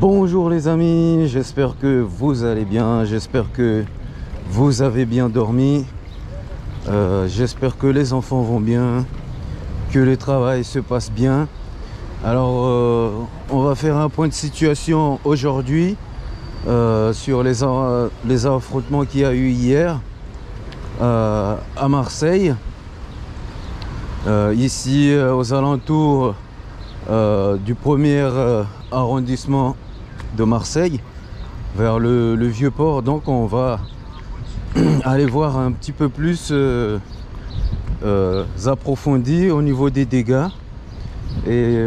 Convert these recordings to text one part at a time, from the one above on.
Bonjour les amis, j'espère que vous allez bien, j'espère que vous avez bien dormi, j'espère que les enfants vont bien, que le travail se passe bien. Alors on va faire un point de situation aujourd'hui sur les affrontements qu'il y a eu hier à Marseille, ici aux alentours du premier arrondissement de Marseille, vers le vieux port. Donc on va aller voir un petit peu plus approfondi au niveau des dégâts, et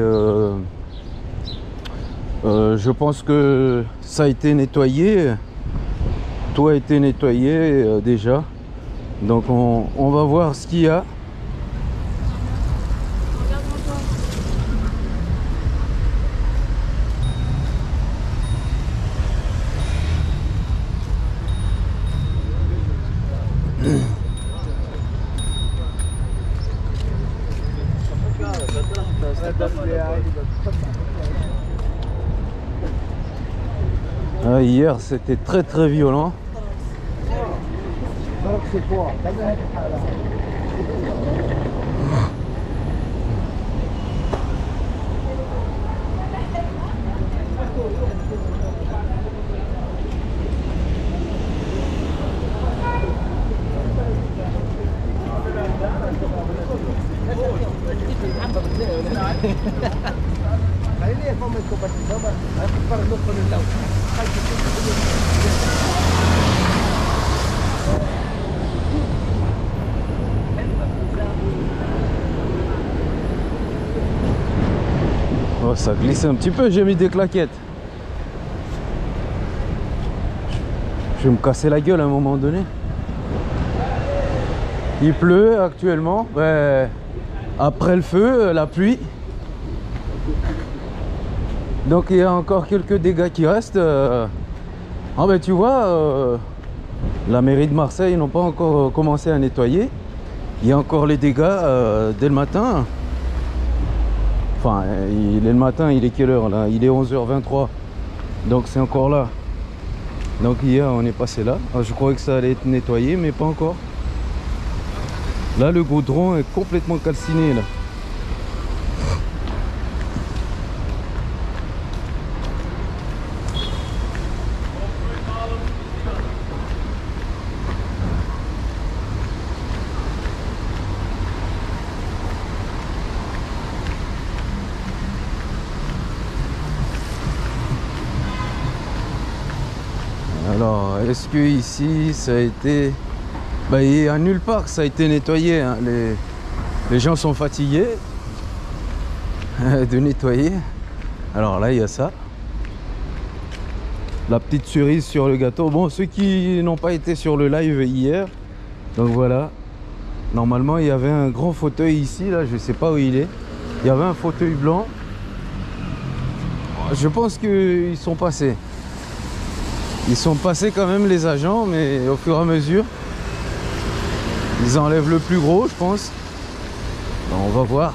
je pense que ça a été nettoyé, tout a été nettoyé déjà. Donc on va voir ce qu'il y a. Hier c'était très violent. Oh, ça glisse un petit peu, j'ai mis des claquettes. Je vais me casser la gueule à un moment donné. Il pleut actuellement, après le feu, la pluie. Donc il y a encore quelques dégâts qui restent. Ah ben tu vois, la mairie de Marseille n'ont pas encore commencé à nettoyer. Il y a encore les dégâts dès le matin. Enfin, il est le matin, il est quelle heure là? Il est 11h23. Donc c'est encore là. Donc hier on est passé là. Alors, je croyais que ça allait être nettoyé, mais pas encore. Là le goudron est complètement calciné là. Alors, est-ce que ici ça a été... il y a nulle part que ça a été nettoyé, hein. Les gens sont fatigués de nettoyer. Alors là, il y a ça. La petite cerise sur le gâteau. Bon, ceux qui n'ont pas été sur le live hier, donc voilà. Normalement, il y avait un grand fauteuil ici, là, je sais pas où il est. Il y avait un fauteuil blanc. Je pense qu'ils sont passés. Ils sont passés quand même les agents, mais au fur et à mesure, ils enlèvent le plus gros, je pense. Bon, on va voir.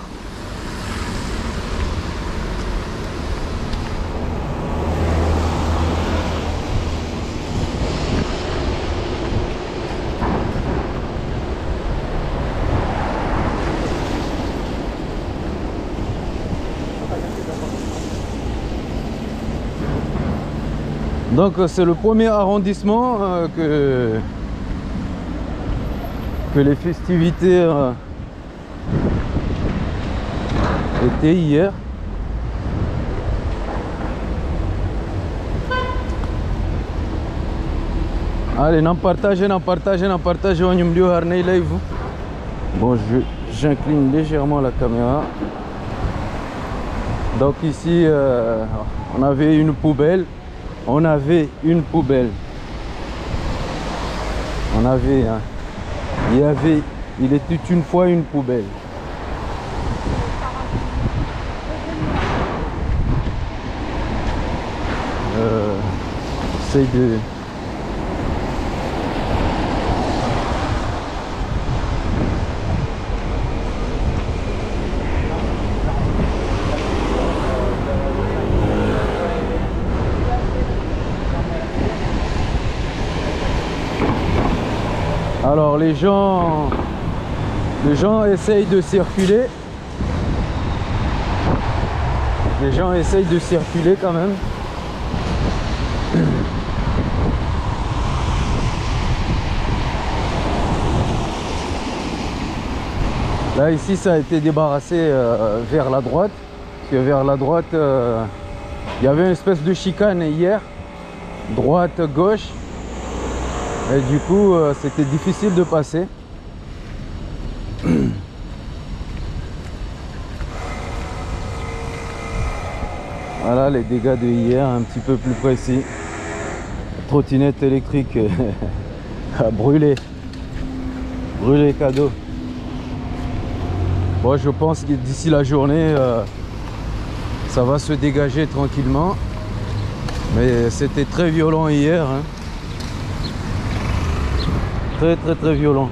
Donc c'est le premier arrondissement que les festivités étaient hier. Allez, n'en partagez, on y me harnais live. Bon, j'incline légèrement la caméra. Donc ici, on avait une poubelle. Il était une fois une poubelle. J'essaie de... Alors les gens essayent de circuler. Les gens essayent de circuler quand même. Là ici ça a été débarrassé vers la droite. Parce que vers la droite il y avait une espèce de chicane hier. Droite, gauche. Et du coup c'était difficile de passer. Voilà les dégâts de hier, un petit peu plus précis. Trottinette électrique a brûlé. Brûlé cadeau. Bon, je pense que d'ici la journée, ça va se dégager tranquillement. Mais c'était très violent hier. Hein. Très violent.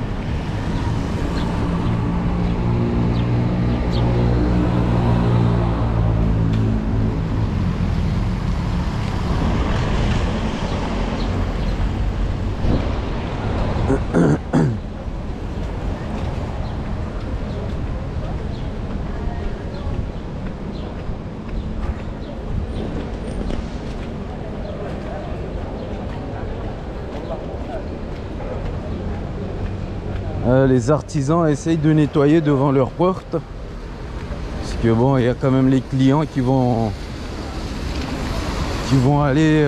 Les artisans essayent de nettoyer devant leur porte. Parce que bon, il y a quand même les clients qui vont aller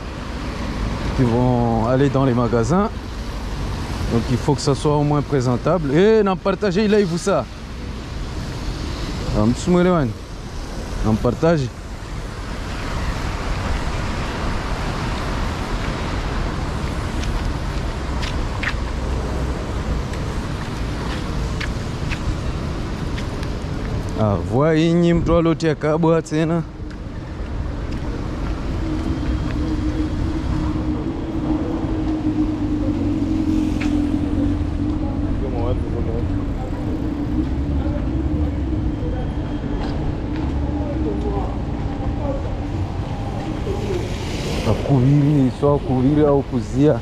dans les magasins. Donc il faut que ça soit au moins présentable. Et n'en partagez là, il vous ça. On partage. Ah, voyez, mtu alotia kabwa tena. Kuviri, só kuviri au kuzia.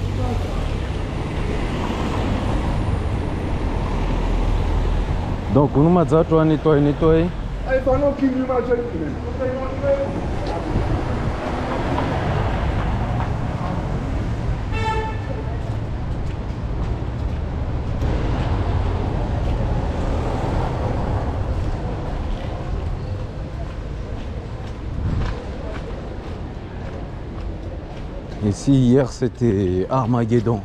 Donc nous m'a dit toi nettoyer. Ici hier c'était Armageddon.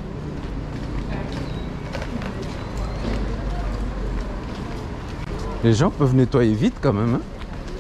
Les gens peuvent nettoyer vite quand même. Hein.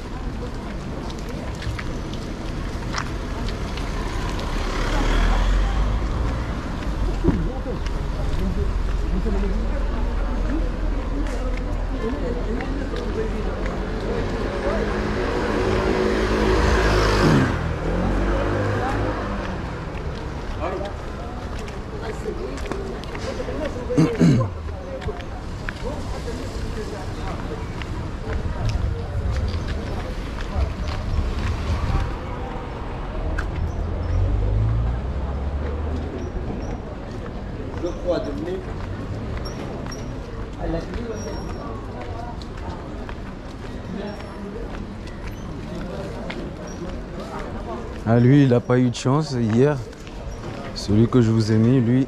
Ah, lui, il n'a pas eu de chance hier. Celui que je vous ai mis, lui.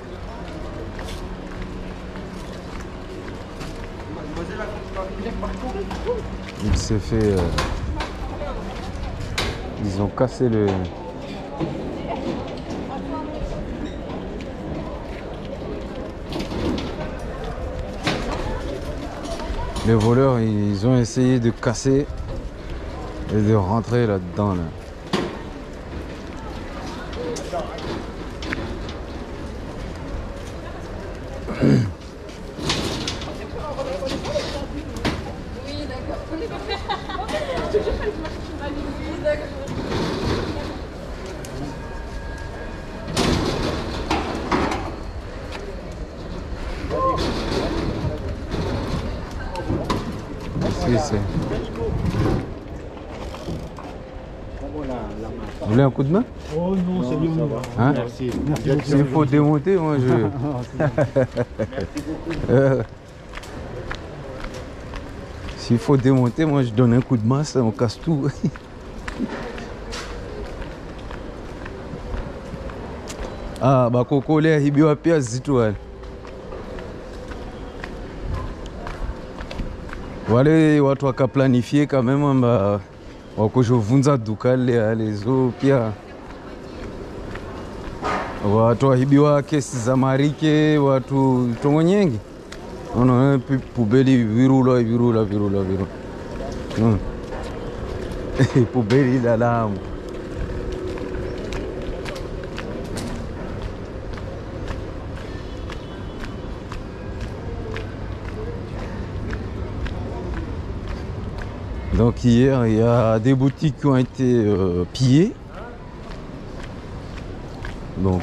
Il s'est fait... Ils ont cassé le... Les voleurs, ils ont essayé de casser et de rentrer là-dedans. Là. Si, c'est... Vous voulez un coup de main? Oh non, c'est bien. Hein? Merci. S'il faut démonter, moi je... S'il faut démonter, moi je donne un coup de masse, on casse tout. Ah, bah Coco, là, il y a pire zitoile. Voilà, watu wakaplanifie quand même, bah, wakujovunza duka les eaux pia. Watu wahibiwa kesi za marike, watu tongo nyingi. Ono pubeli virula. Pubeli dalamu. Donc hier, il y a des boutiques qui ont été pillées. Donc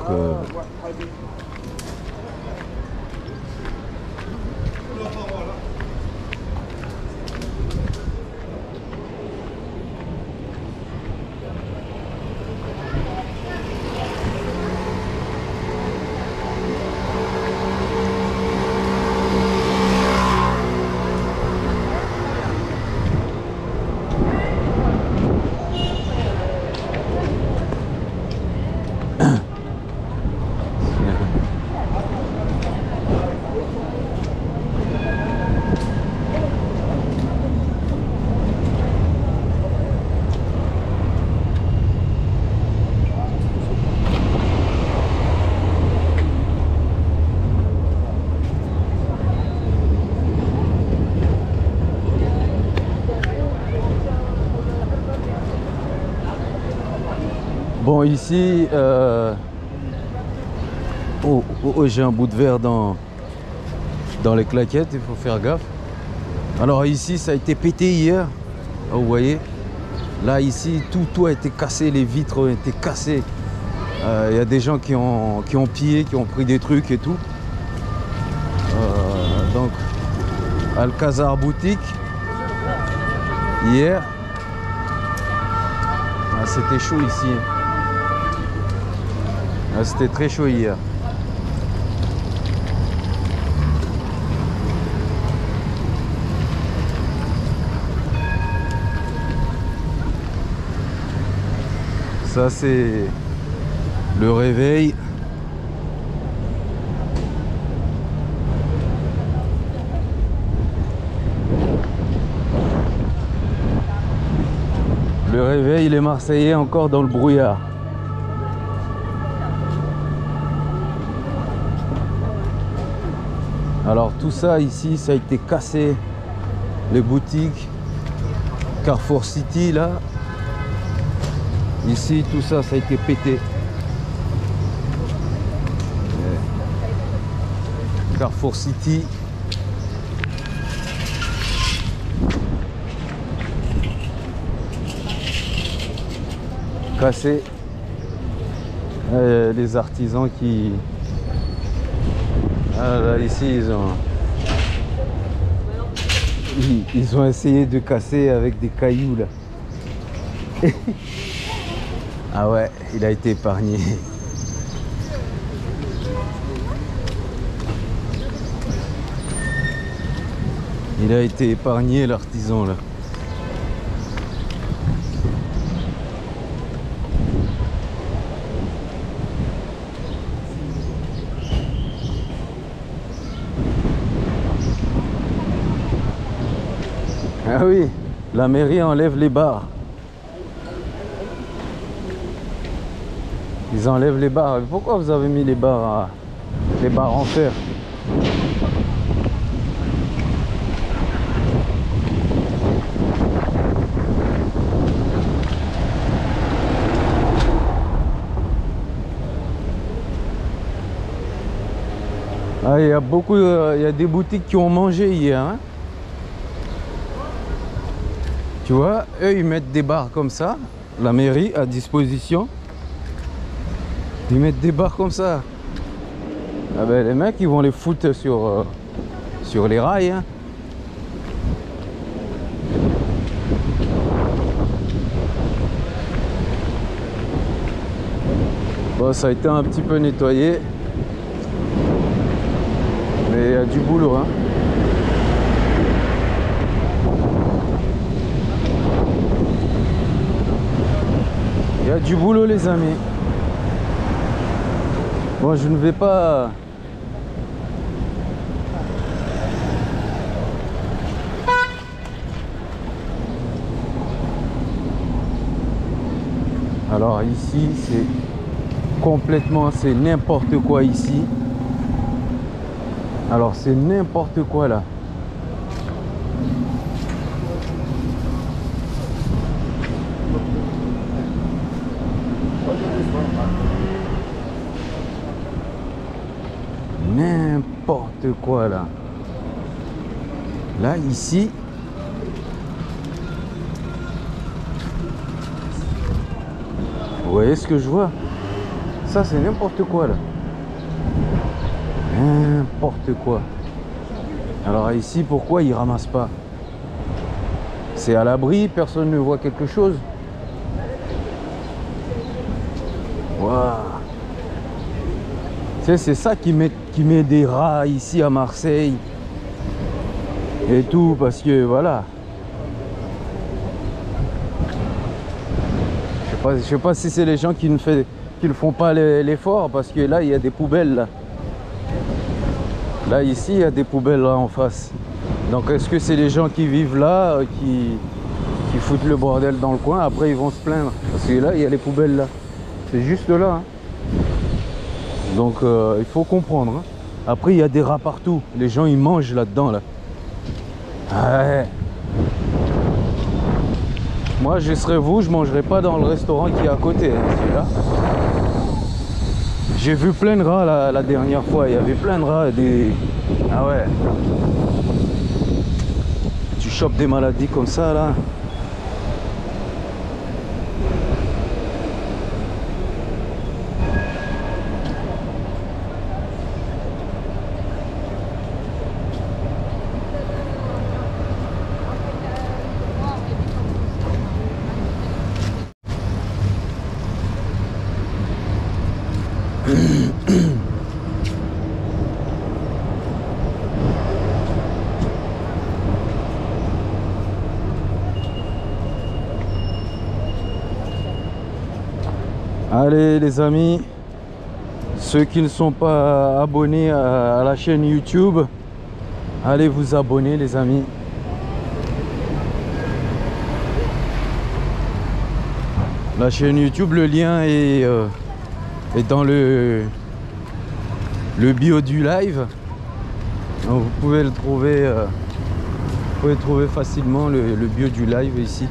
bon, ici, j'ai un bout de verre dans les claquettes, il faut faire gaffe. Alors ici, ça a été pété hier, vous voyez. Là, ici, tout a été cassé, les vitres ont été cassées. Il y a des gens qui ont pillé, qui ont pris des trucs et tout. Donc, Alcazar boutique, hier. Ah, c'était chaud ici. Ah, c'était très chaud hier. Ça c'est le réveil. Le réveil, les Marseillais encore dans le brouillard. Alors tout ça ici, ça a été cassé. Les boutiques, Carrefour City là. Ici, tout ça, ça a été pété. Carrefour City. Cassé. Les artisans qui... Ah là, ici, ils ont essayé de casser avec des cailloux là. Ah ouais, il a été épargné. Il a été épargné, l'artisan là. Ah oui, la mairie enlève les bars. Ils enlèvent les barres. Pourquoi vous avez mis les barres en fer? Ah, il y a beaucoup, il y a des boutiques qui ont mangé hier. Hein? Tu vois, eux ils mettent des barres comme ça, la mairie à disposition. Ils mettent des barres comme ça. Ah ben, les mecs ils vont les foutre sur les rails. Hein. Bon, ça a été un petit peu nettoyé. Mais il y a du boulot, hein. Il y a du boulot, les amis. Bon, je ne vais pas... Alors ici, c'est complètement, c'est n'importe quoi ici. Alors c'est n'importe quoi là. N'importe quoi là. Là, ici. Vous voyez ce que je vois? Ça, c'est n'importe quoi là. N'importe quoi. Alors ici, pourquoi ils ramassent pas? C'est à l'abri, personne ne voit quelque chose. Waouh. Tu sais, c'est ça qui met des rats ici à Marseille. Et tout, parce que voilà. Je sais pas si c'est les gens qui ne font pas l'effort, parce que là, il y a des poubelles là. Là, ici, il y a des poubelles là en face. Donc, est-ce que c'est les gens qui vivent là, qui foutent le bordel dans le coin? Après, ils vont se plaindre. Parce que là, il y a les poubelles là. C'est juste là. Hein. Donc, il faut comprendre. Hein. Après, il y a des rats partout. Les gens, ils mangent là-dedans là. Ouais. Moi, je serais vous, je mangerai pas dans le restaurant qui est à côté. Hein, celui-là. J'ai vu plein de rats la dernière fois. Il y avait plein de rats. Ah ouais. Tu chopes des maladies comme ça là. Allez les amis, ceux qui ne sont pas abonnés à la chaîne YouTube, allez vous abonner les amis. La chaîne YouTube, le lien est dans le bio du live. Donc, vous pouvez le trouver, facilement le bio du live ici.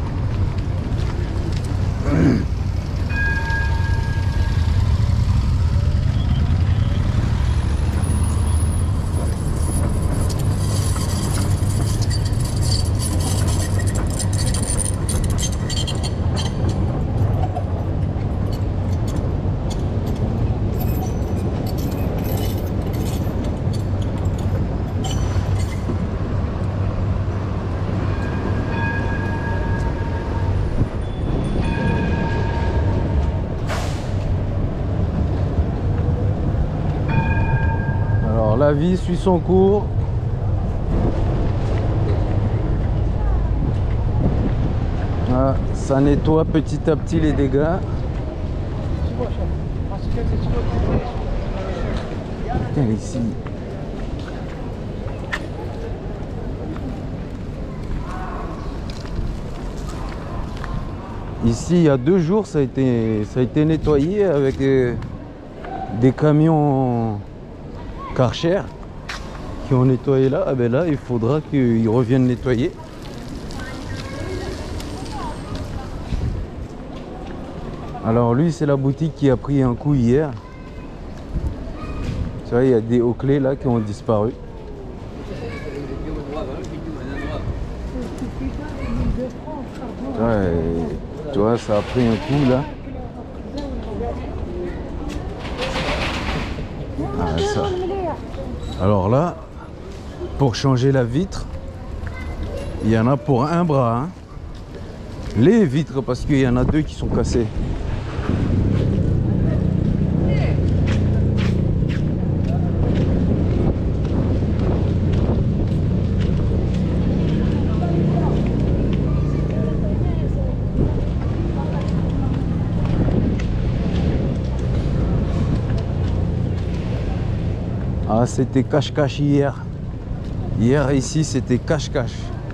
La vie suit son cours. Ah, ça nettoie petit à petit les dégâts. Putain, ici. Ici, il y a 2 jours, ça a été nettoyé avec des camions Karcher qui ont nettoyé là. Ah ben là, il faudra qu'ils reviennent nettoyer. Alors lui, c'est la boutique qui a pris un coup hier. Tu vois, il y a des hauts clés là qui ont disparu. Ouais, tu vois, ça a pris un coup là. Ah, ça. Alors là, pour changer la vitre, il y en a pour un bras. Hein. Les vitres, parce qu'il y en a 2 qui sont cassées. Ah, c'était cache-cache hier. Hier, ici, c'était cache-cache.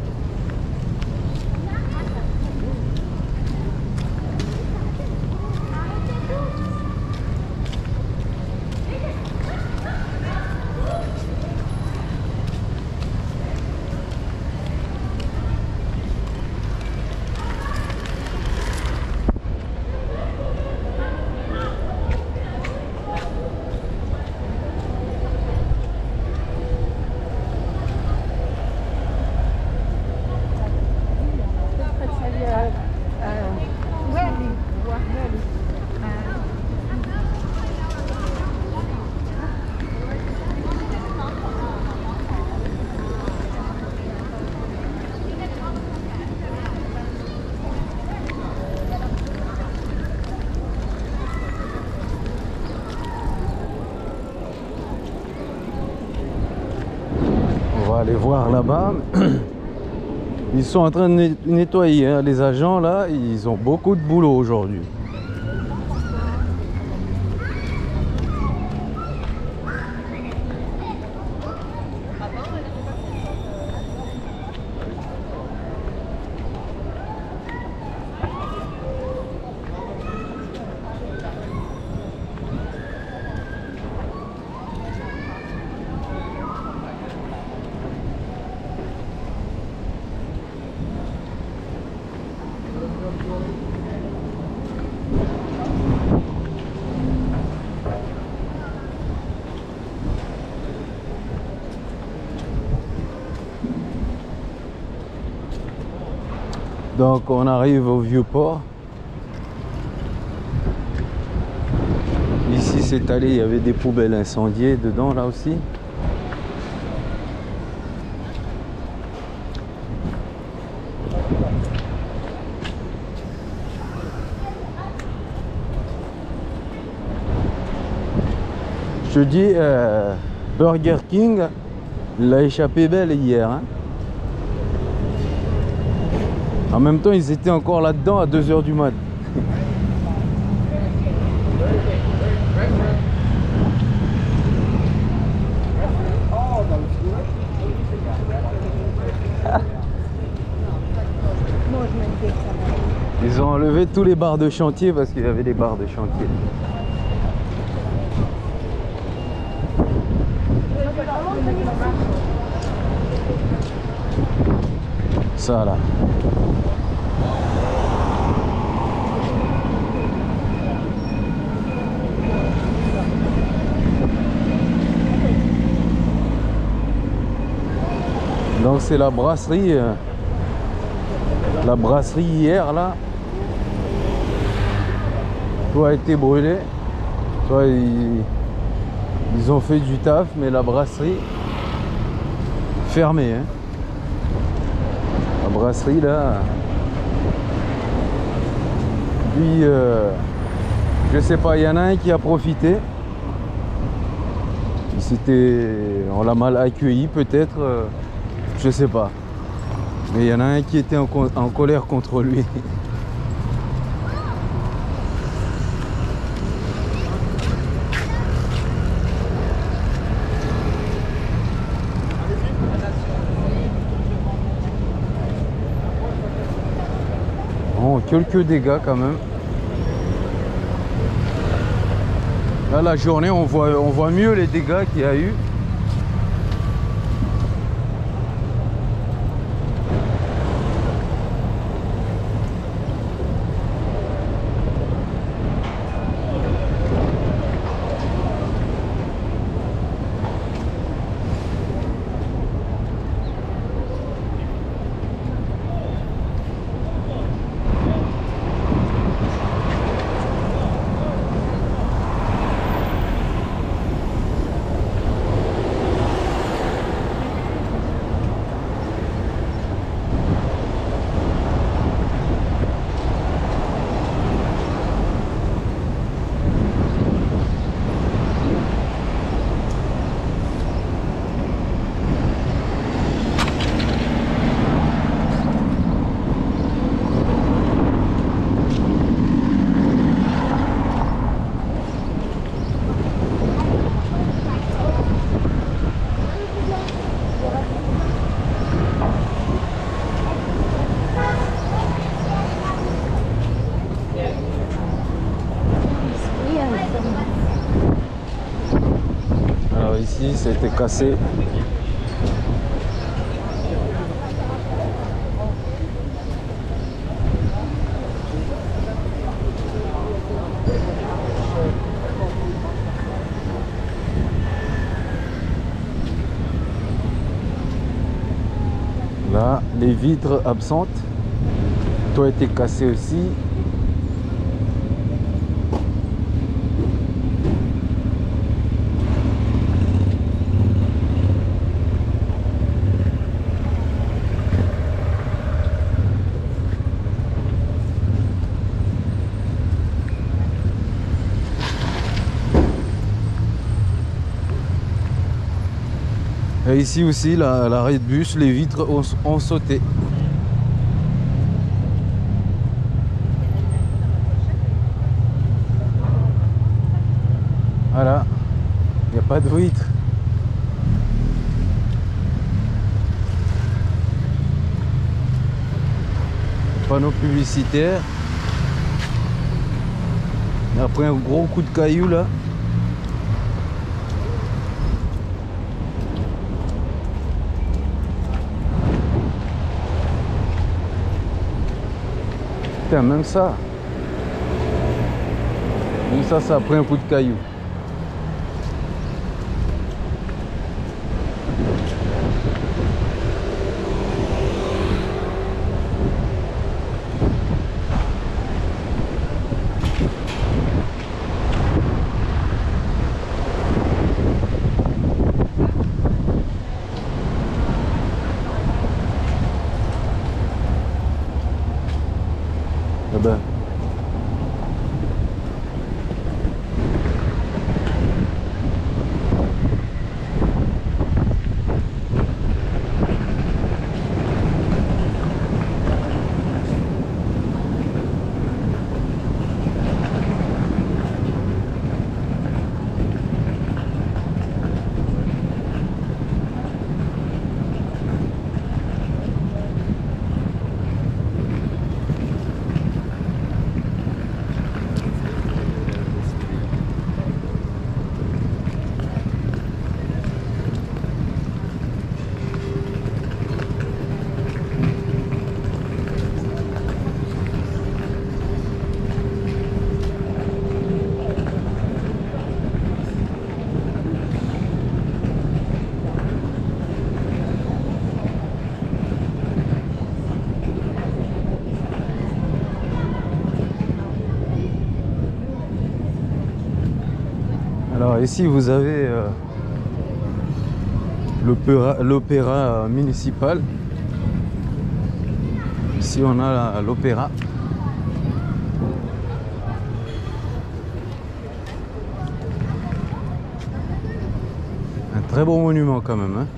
On va aller voir là-bas. Ils sont en train de nettoyer, hein. Les agents là, ils ont beaucoup de boulot aujourd'hui. Donc on arrive au Vieux-Port. Ici c'est allé, il y avait des poubelles incendiées dedans là aussi. Je te dis, Burger King l'a échappé belle hier, hein. En même temps, ils étaient encore là-dedans à 2 h du mat. Ils ont enlevé tous les barres de chantier parce qu'il y avait des barres de chantier. Ça là. Donc c'est la brasserie hier là. Tout a été brûlé. Soit ils ont fait du taf, mais la brasserie fermée, hein. La brasserie là. Puis je sais pas, il y en a un qui a profité. On l'a mal accueilli peut-être. Je sais pas. Mais il y en a un qui était en colère contre lui. Bon, quelques dégâts quand même. Là, la journée, on voit mieux les dégâts qu'il y a eu. été cassé. Là, les vitres absentes. Toi, été cassé aussi. Et ici aussi, l'arrêt de bus, les vitres ont sauté. Voilà, il n'y a pas de vitres. Panneau publicitaire. Et après un gros coup de caillou là. Putain, même ça, ça a pris un coup de caillou. Eh ben. Alors ici vous avez l'opéra municipal. Ici on a l'opéra. Un très beau monument quand même, hein.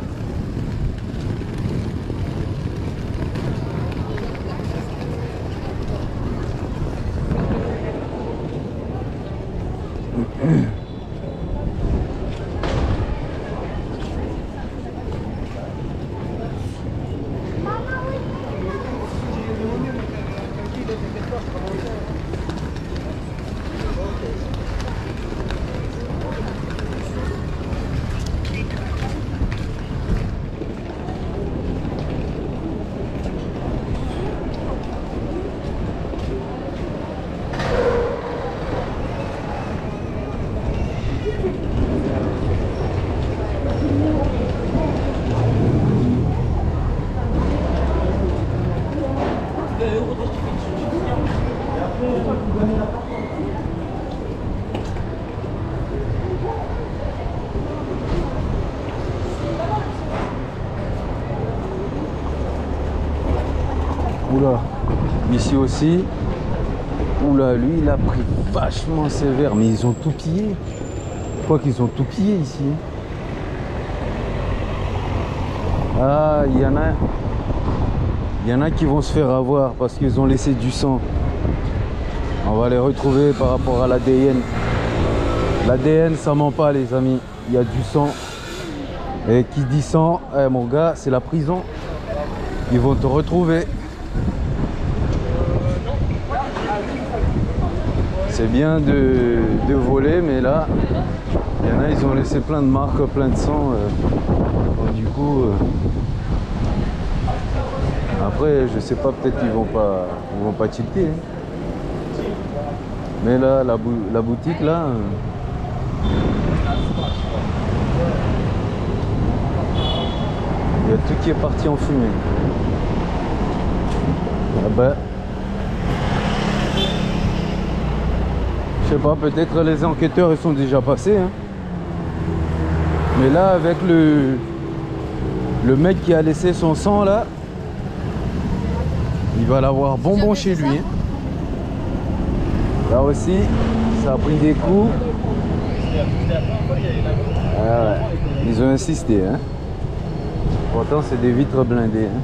Oula, ici aussi. Oula, lui il a pris vachement sévère, mais ils ont tout pillé. Je crois qu'ils ont tout pillé ici. Ah, il y en a qui vont se faire avoir parce qu'ils ont laissé du sang. On va les retrouver par rapport à l'ADN. L'ADN ça ment pas les amis, il y a du sang. Et qui dit sang, eh, mon gars, c'est la prison. Ils vont te retrouver. C'est bien de voler, mais là, il Il y en a, ils ont laissé plein de marques, plein de sang. Donc, du coup, après, je sais pas, peut-être qu'ils vont pas tilter. Hein. Mais là, la boutique là. Il y a tout qui est parti en fumée. Ah ben, je sais pas, peut-être les enquêteurs ils sont déjà passés. Hein. Mais là, avec le mec qui a laissé son sang là, il va l'avoir bonbon chez lui. Hein. Là aussi, ça a pris des coups. Ah ouais. Ils ont insisté. Hein. Pourtant, c'est des vitres blindées. Hein.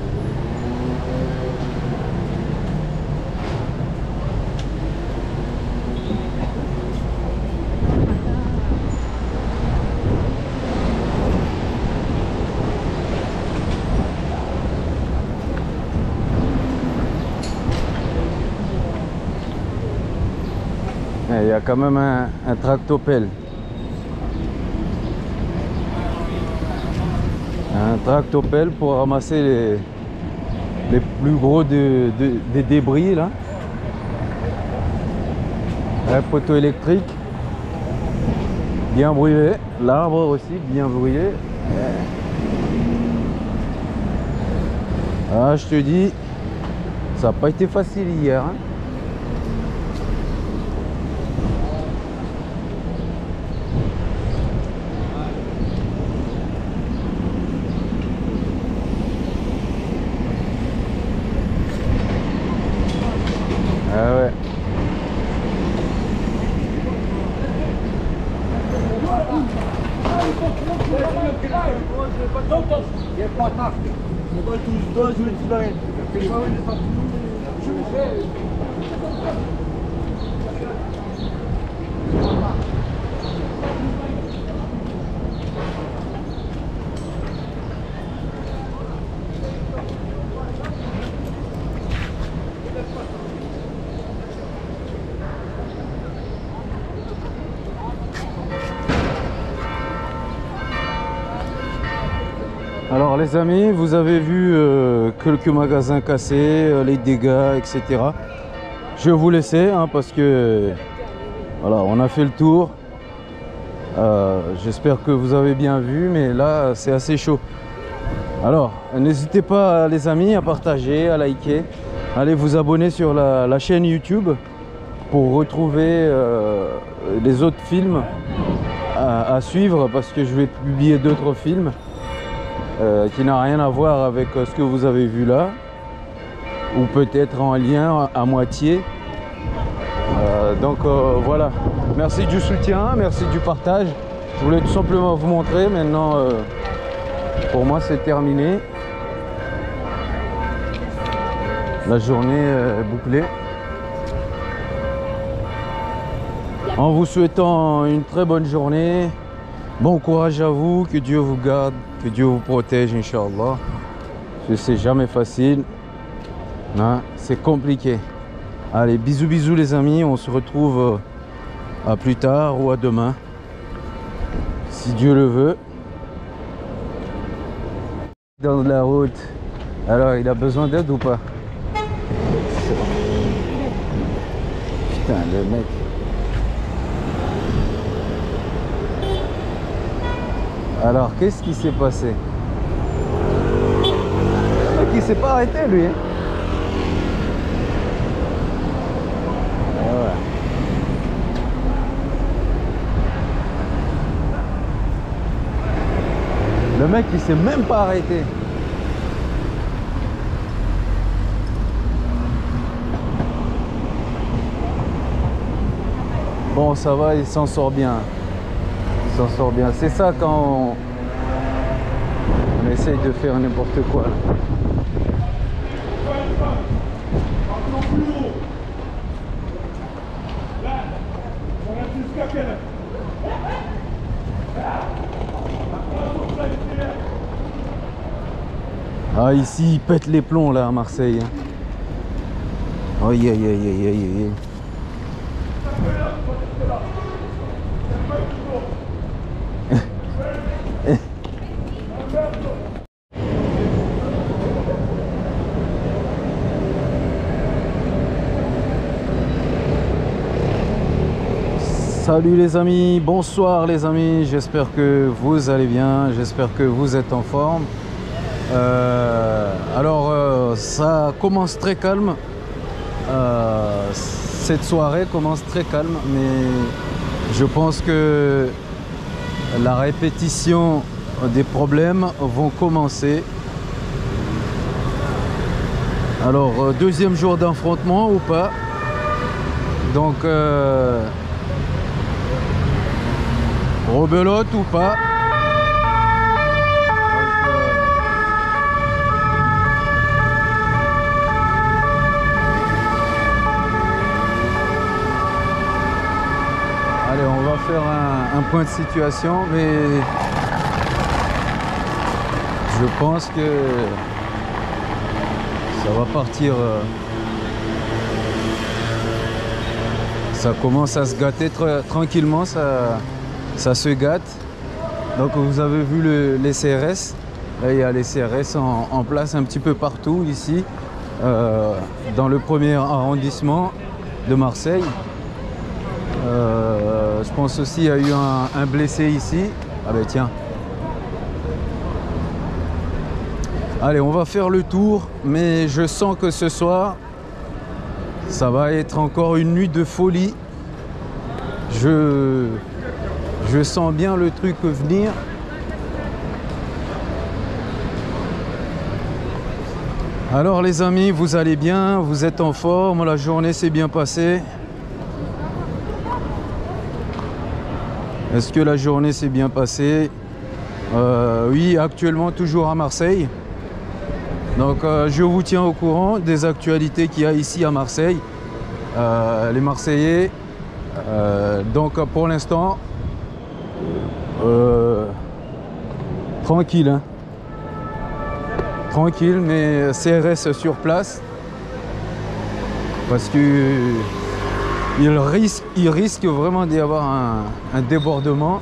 Il y a quand même un tractopelle. Un tractopelle pour ramasser les plus gros des débris là. Un poteau électrique bien brûlé. L'arbre aussi bien brûlé. Ah, je te dis, ça n'a pas été facile hier. Hein. Ah ouais. Alors les amis, vous avez vu quelques magasins cassés, les dégâts, etc. Je vais vous laisser hein, parce que voilà, on a fait le tour. J'espère que vous avez bien vu, mais là c'est assez chaud. Alors n'hésitez pas les amis à partager, à liker, allez vous abonner sur la chaîne YouTube pour retrouver les autres films à suivre, parce que je vais publier d'autres films qui n'a rien à voir avec ce que vous avez vu là, ou peut-être en lien à moitié. Donc voilà, merci du soutien, merci du partage. Je voulais tout simplement vous montrer. Maintenant pour moi c'est terminé, la journée est bouclée. En vous souhaitant une très bonne journée, bon courage à vous, que Dieu vous garde, que Dieu vous protège, Inch'Allah. C'est jamais facile, hein, c'est compliqué. Allez, bisous bisous les amis, on se retrouve à plus tard ou à demain, si Dieu le veut. Dans la route, alors il a besoin d'aide ou pas? Putain, le mec. Alors, qu'est-ce qui s'est passé? Le mec, il s'est pas arrêté, lui. Hein. Ah ouais. Le mec, il s'est même pas arrêté. Bon, ça va, il s'en sort bien. S'en sort bien. C'est ça quand on essaye de faire n'importe quoi là. Ah ici il pète les plombs là à Marseille. Aïe aïe aïe aïe aïe aïe. Salut les amis, bonsoir les amis, j'espère que vous allez bien, j'espère que vous êtes en forme. Ça commence très calme, cette soirée commence très calme, mais je pense que la répétition des problèmes vont commencer. Alors, deuxième jour d'affrontement ou pas? Donc, rebelote ou pas? Allez, on va faire un point de situation, mais je pense que ça va partir. Ça commence à se gâter tranquillement, ça se gâte. Donc vous avez vu les CRS. Là, il y a les CRS en place un petit peu partout ici, dans le premier arrondissement de Marseille. Je pense aussi qu'il y a eu un blessé ici. Ah ben tiens. Allez, on va faire le tour, mais je sens que ce soir, ça va être encore une nuit de folie. Je sens bien le truc venir. Alors les amis, vous allez bien, vous êtes en forme, la journée s'est bien passée. Est-ce que la journée s'est bien passée? Oui, actuellement toujours à Marseille. Donc je vous tiens au courant des actualités qu'il y a ici à Marseille. Les Marseillais, donc pour l'instant, tranquille, hein. Tranquille, mais CRS sur place. Parce que il risque vraiment d'y avoir un débordement.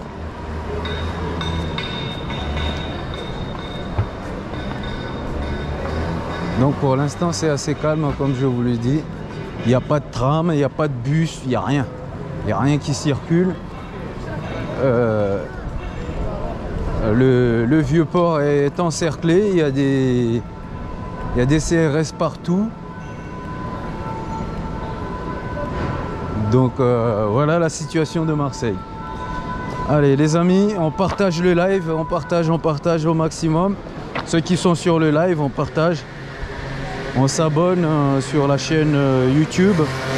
Donc pour l'instant c'est assez calme comme je vous l'ai dit. Il n'y a pas de tram, il n'y a pas de bus, il n'y a rien. Il n'y a rien qui circule. Le vieux port est encerclé, il y a des CRS partout. Donc voilà la situation de Marseille. Allez les amis, on partage le live, on partage au maximum. Ceux qui sont sur le live, on partage. On s'abonne sur la chaîne YouTube.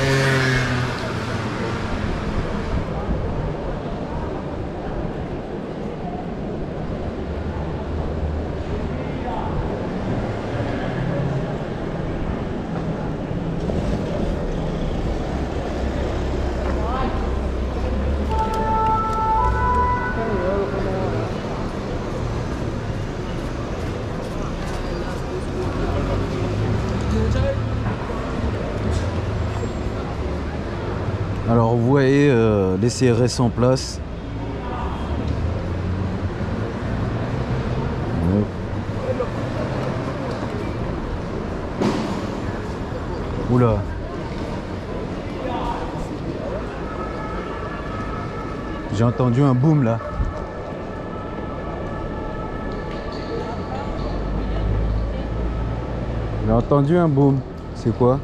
Alors vous voyez les CRS en place. Oula. J'ai entendu un boom là. J'ai entendu un boom. C'est quoi?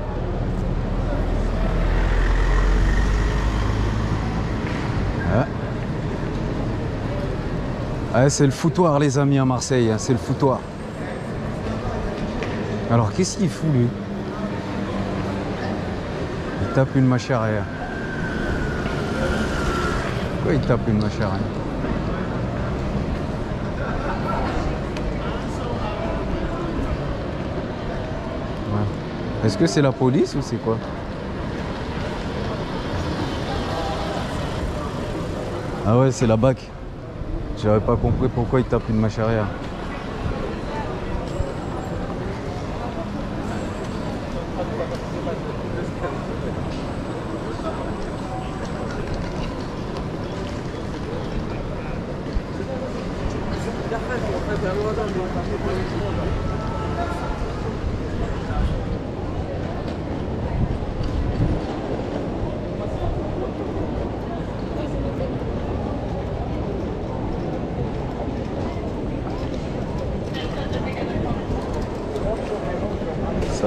Ah, c'est le foutoir les amis à Marseille, hein, c'est le foutoir. Alors qu'est-ce qu'il fout lui? Il tape une mâche arrière. Pourquoi il tape une mâche arrière? Ouais. Est-ce que c'est la police ou c'est quoi? Ah ouais, c'est la BAC. J'avais pas compris pourquoi il tape une mâche arrière.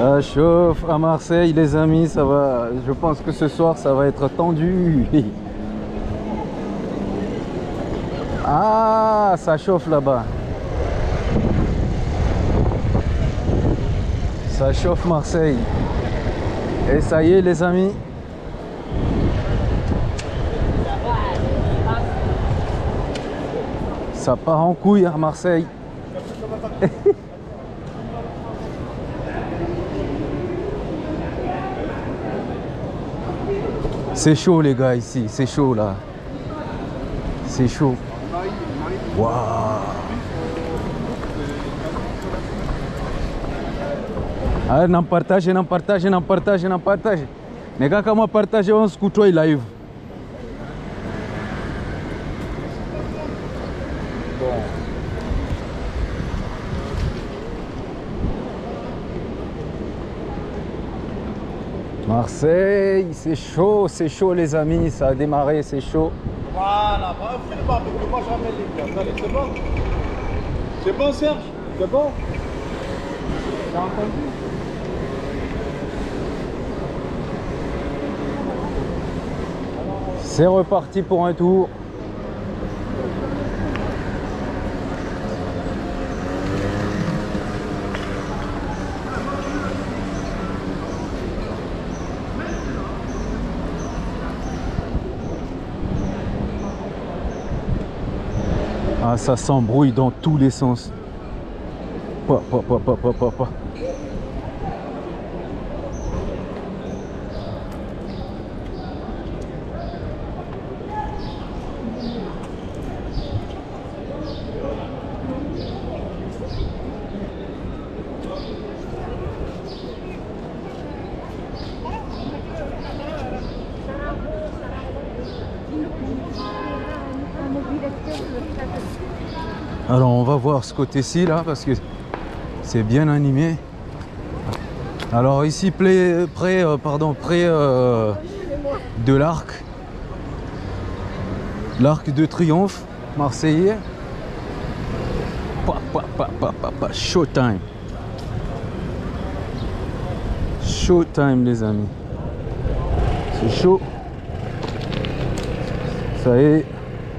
Ça chauffe à Marseille, les amis, ça va. Je pense que ce soir, ça va être tendu. Ah, ça chauffe là-bas. Ça chauffe Marseille. Et ça y est, les amis. Ça part en couille à Marseille. C'est chaud les gars ici, c'est chaud là. C'est chaud. Waouh. Ah, não partage, não partage, não partage, não partage. Nega kama partage on skutoi live. Marseille, c'est chaud les amis, ça a démarré, c'est chaud. Voilà, moi je ramène les gars. Allez, c'est bon? C'est bon Serge? C'est bon? T'as entendu? C'est reparti pour un tour. Ah, ça s'embrouille dans tous les sens. Pa. Alors on va voir ce côté-ci là parce que c'est bien animé. Alors ici près de l'arc de Triomphe marseillais. Showtime. Showtime les amis. C'est chaud. Ça y est.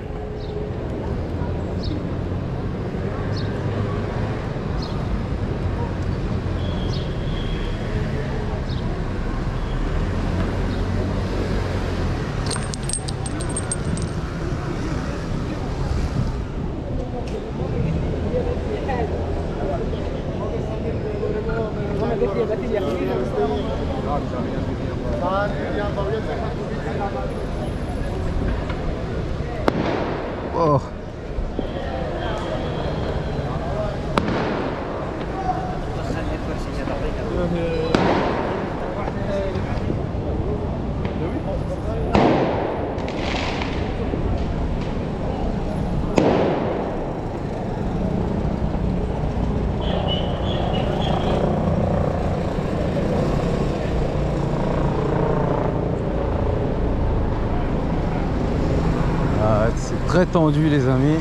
Oh. C'est très tendu les amis.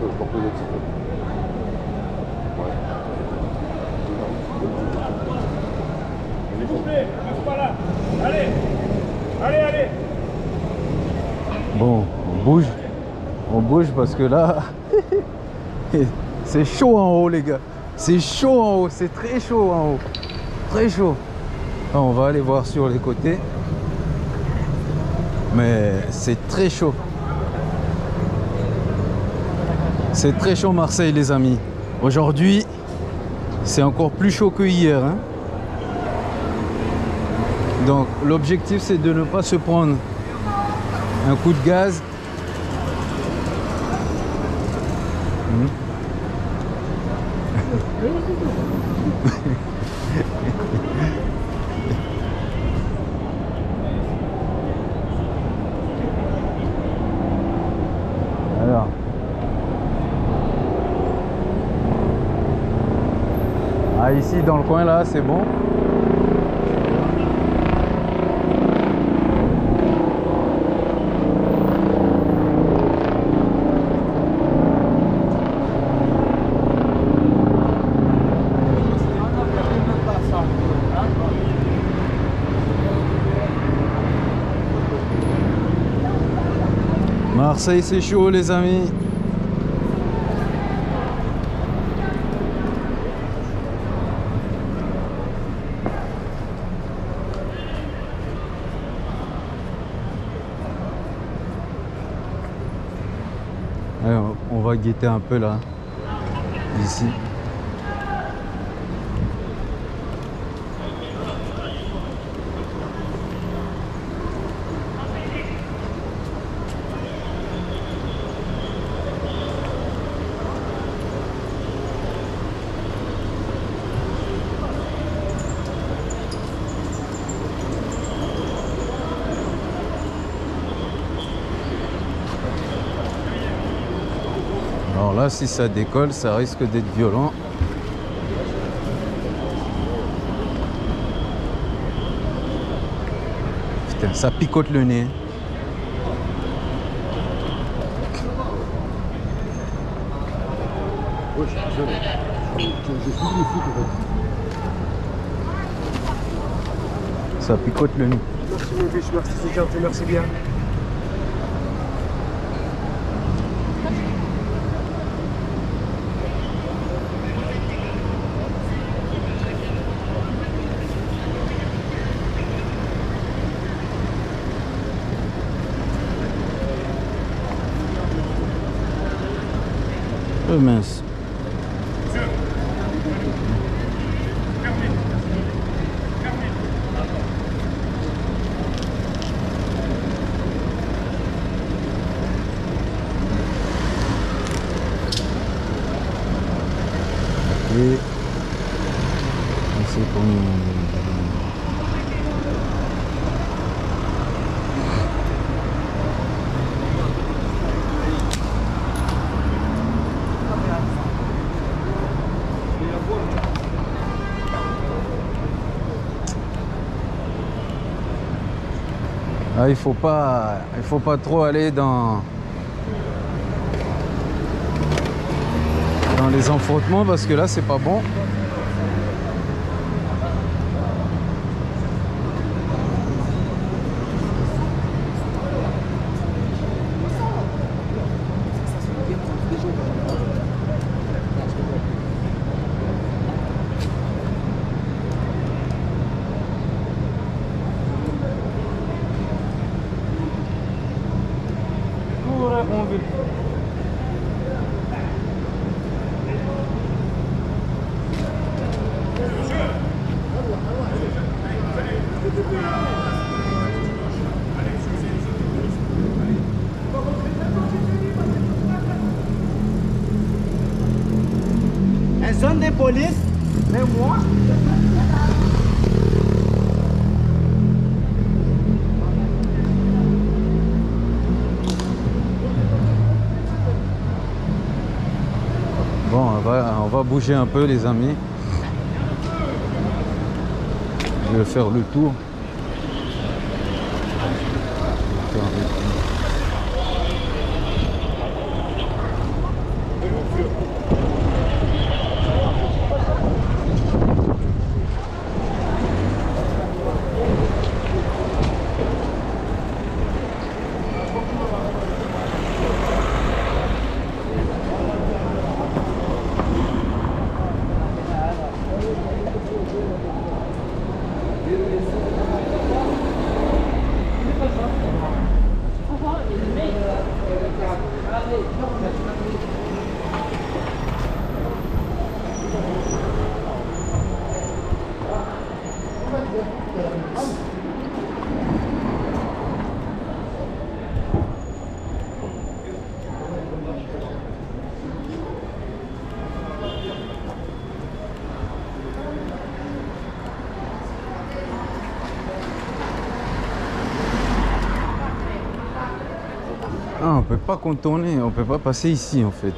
pour poser un petit peu. Ouais. S'il vous plaît, reste pas là. Allez, allez, allez. Bon, on bouge parce que là, c'est chaud en haut les gars. C'est chaud en haut, c'est très chaud en haut. Très chaud. Alors, on va aller voir sur les côtés. Mais c'est très chaud. C'est très chaud Marseille les amis. Aujourd'hui, c'est encore plus chaud que hier. Hein. Donc l'objectif c'est de ne pas se prendre un coup de gaz. Alors. Ah, ici dans le coin là c'est bon. Marseille c'est chaud les amis. Alors, on va guetter un peu là, ici. Alors là, si ça décolle, ça risque d'être violent. Putain, ça picote le nez. Oui, je suis désolé. J'ai suivi les foot en fait. Ça picote le nez. Merci mon fils, merci c'est gentil, merci bien. Oh mince. Et c'est pour nous. Ah, il faut pas trop aller dans les affrontements parce que là c'est pas bon. Un zone de police, mais moi. Bon, on va bouger un peu les amis. Je vais faire le tour. Ah, on peut pas contourner, on peut pas passer ici en fait.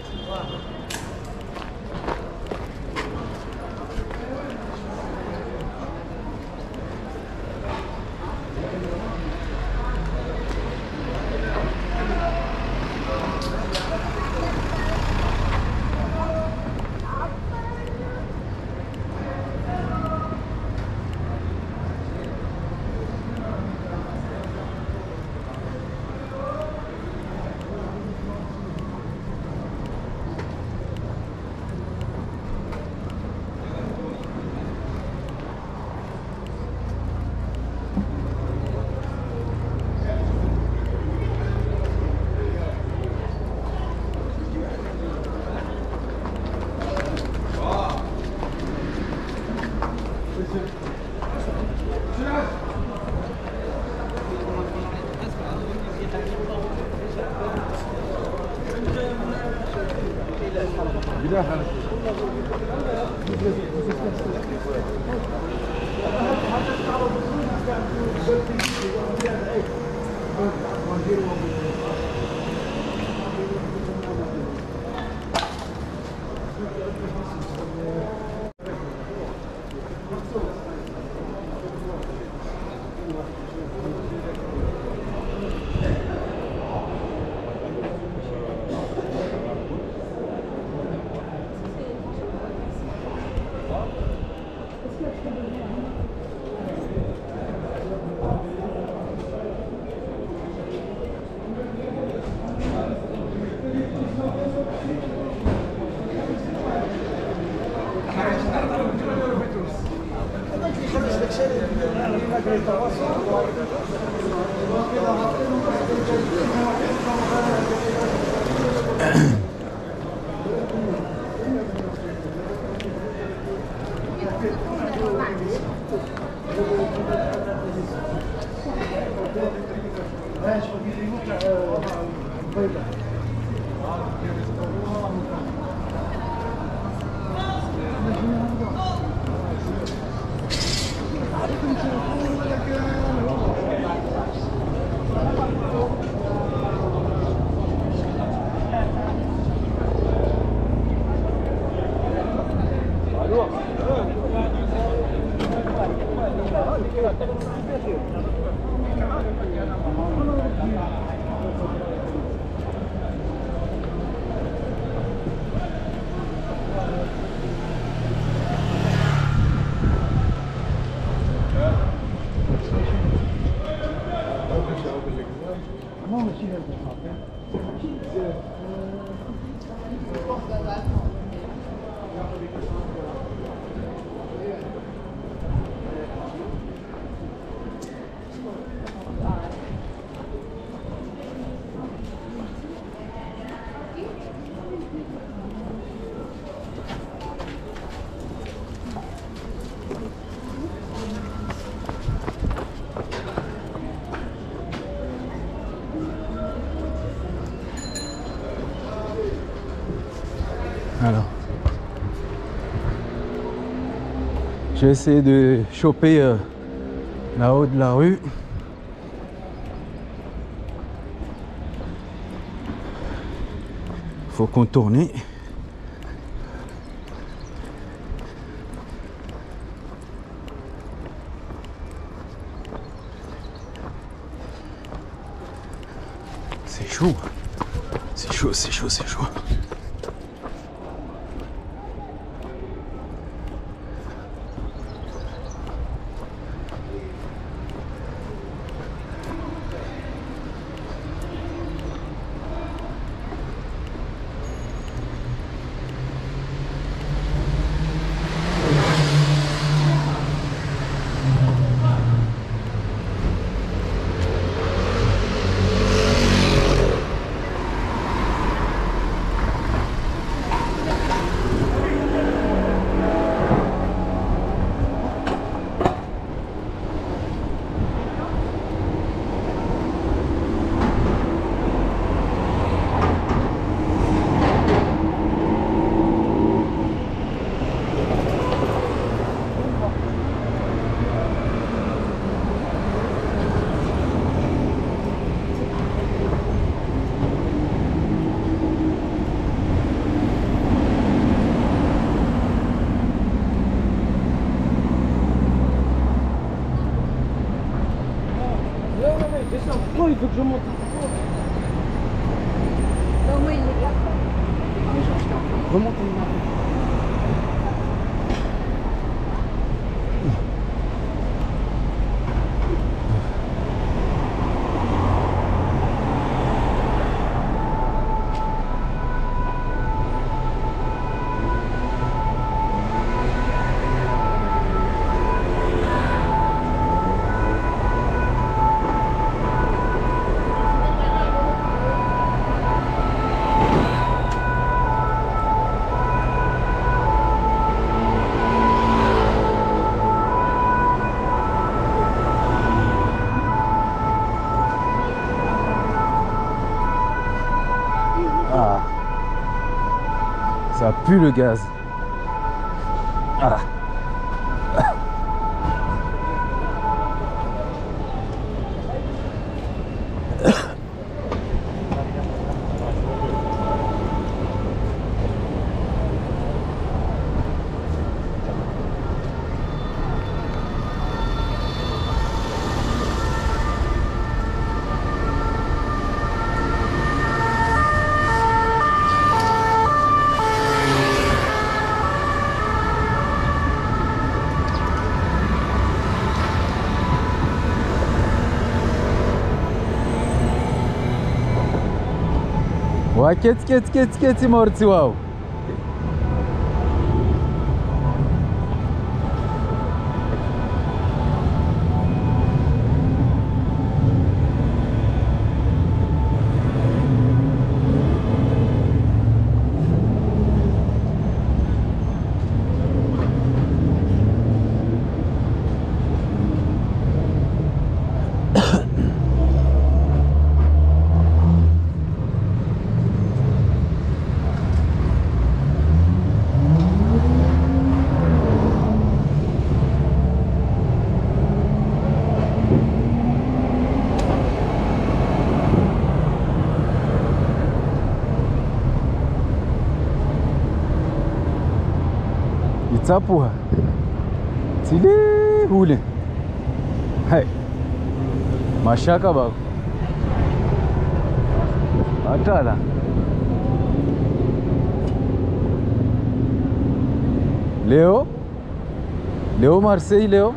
Alors, j'ai essayé de choper là-haut de la rue. Faut contourner. C'est chaud. C'est chaud, c'est chaud, c'est chaud. question, pourquoi il veut que je monte? Non, moi, il est là. Remonte. Ah, ça pue le gaz. Ah. Quieți morți, wow. Itzapuha. Tili hule. Hai. Mashaka bako. Atala. Leo? Leo Marseille, Leo?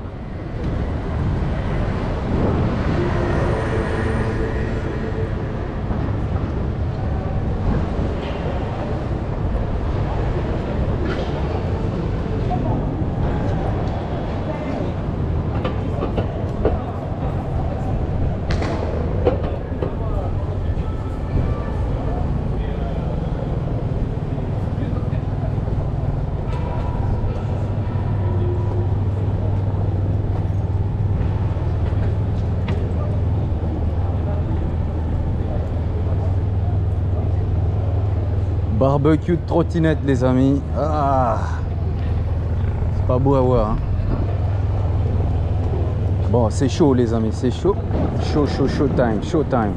Barbecue de trottinette, les amis. Ah, c'est pas beau à voir. Hein. Bon, c'est chaud, les amis, c'est chaud. Chaud, chaud, chaud time, chaud time.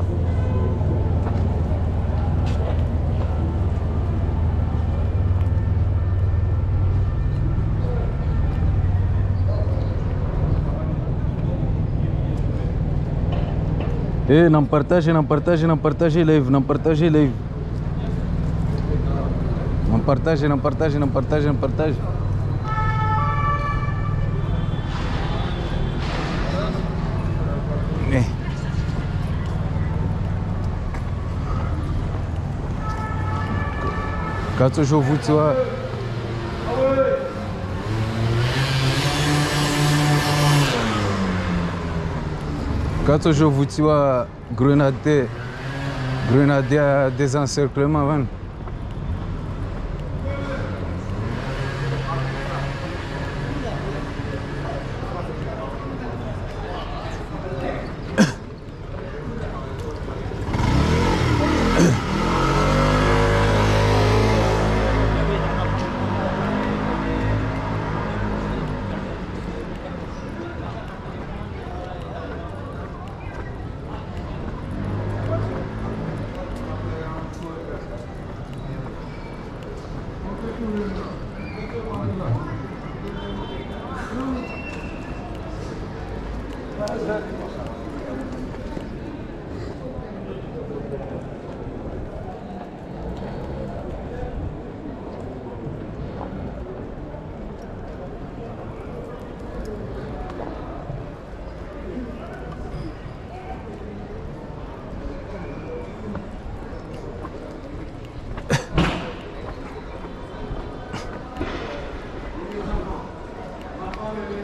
Eh, não partage live, não partage live. Não partage. Eh. Quand je vous vois Quand je vous vois grenader à des encerclements, man.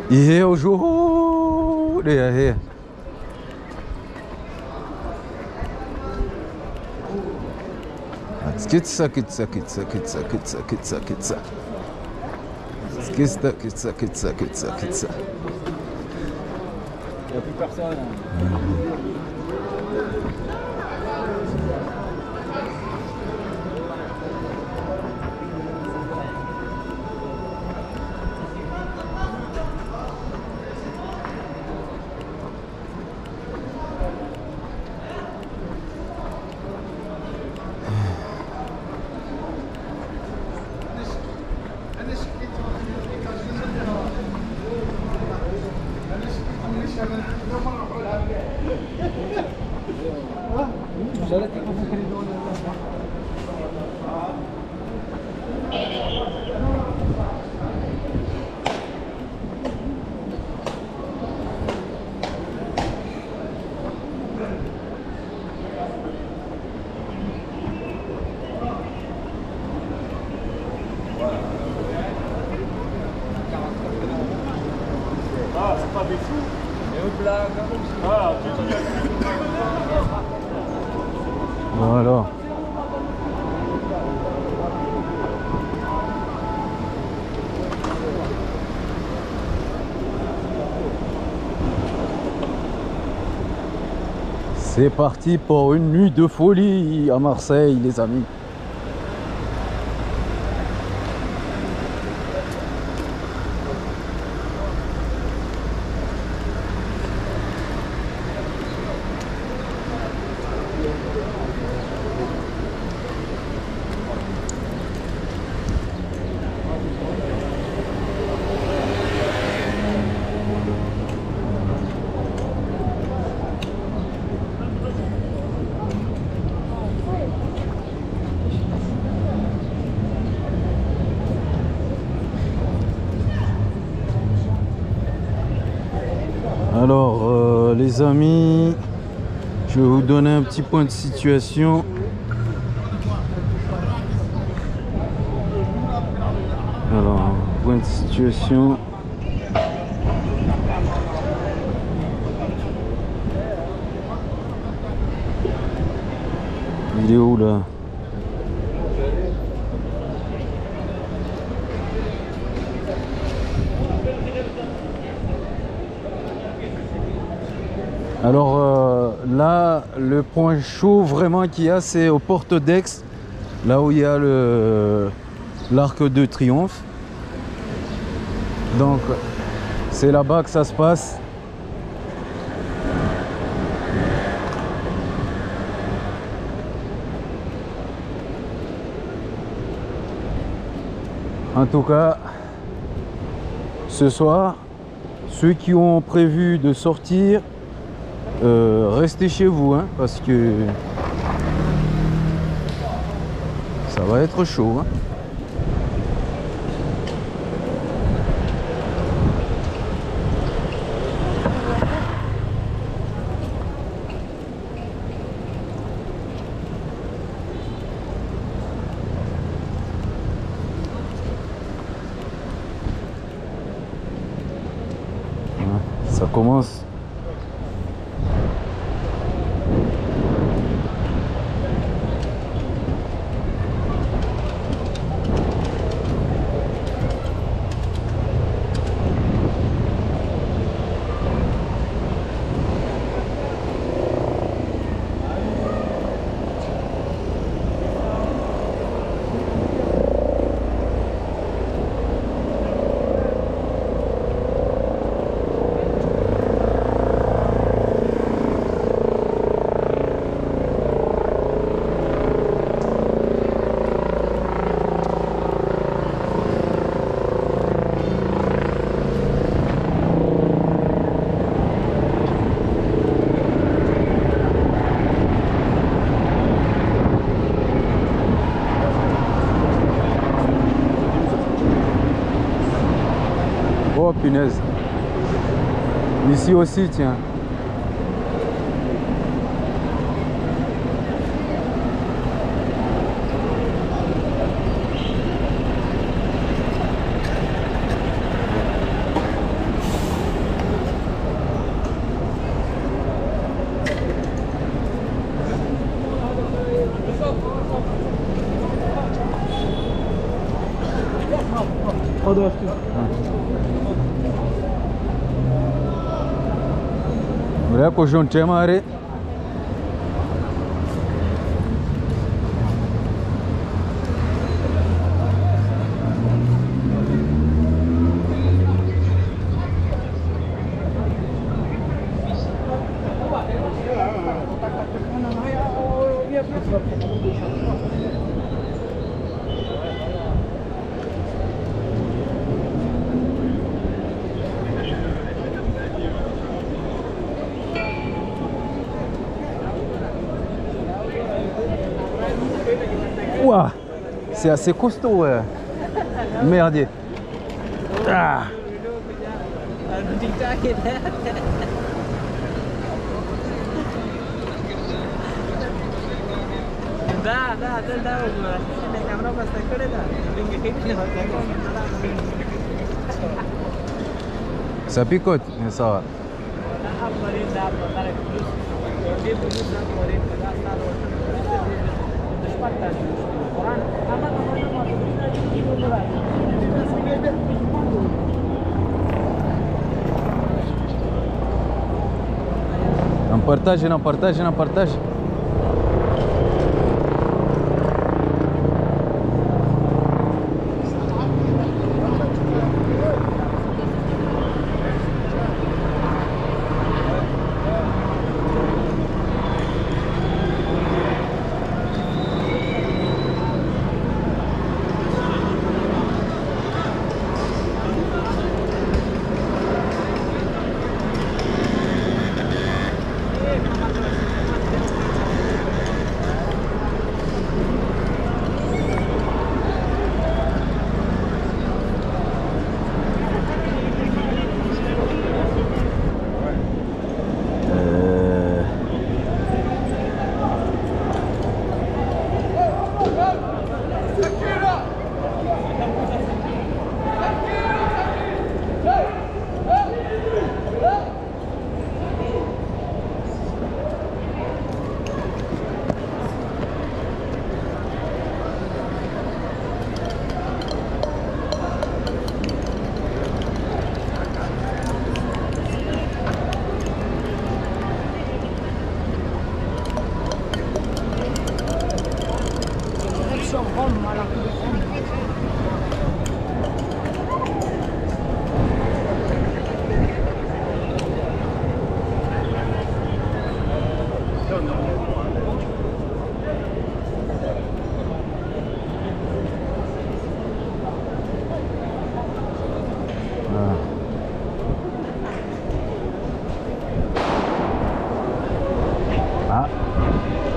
Hier au jour, hier. Skitsa. Il n'y a plus personne. Ah, c'est pas des fous. Et une blague. Ah, Voilà. C'est parti pour une nuit de folie à Marseille, les amis. Alors les amis, je vais vous donner un petit point de situation. Alors, point de situation. Il est où là? Alors là, le point chaud vraiment qu'il y a, c'est aux portes d'Aix, là où il y a l'Arc de Triomphe. Donc c'est là-bas que ça se passe. En tout cas, ce soir, ceux qui ont prévu de sortir, restez chez vous, hein, parce que ça va être chaud, hein. Ça commence. Oh punaise. Ici aussi, tiens. dois acheter. Vrea coșon ce mare. Ouah, c'est assez costaud, ouais. Merdier. Ah. Ça picote, mais ça va. În partaj. Ah.